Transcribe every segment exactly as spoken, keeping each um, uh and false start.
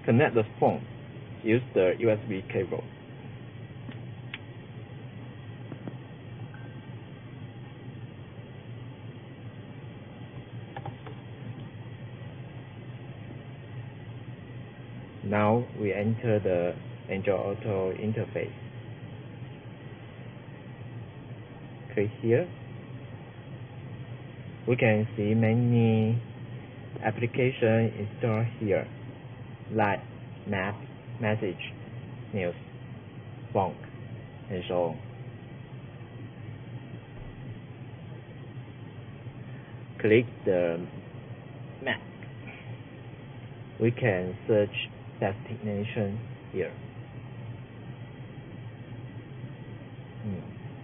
connect the phone, use the U S B cable. Now we enter the Android Auto interface. Click here. We can see many applications installed here, like Map, Message, News, Phone, and so on. Click the map. We can search destination here. Hmm.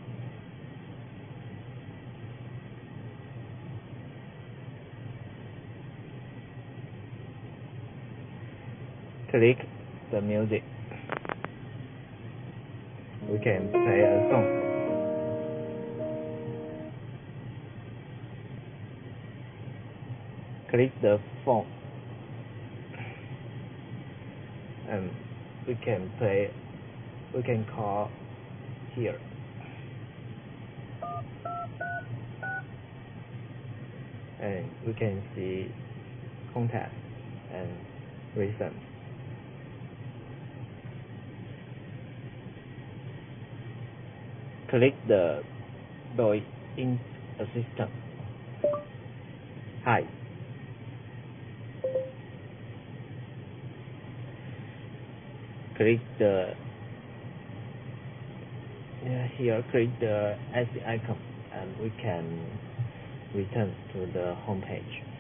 Click the music. We can play a song. Click the phone. And we can play, we can call here. And we can see contact and recent. Click the voice in assistant. Hi. Click the yeah, here. Click the S icon, and we can return to the home page.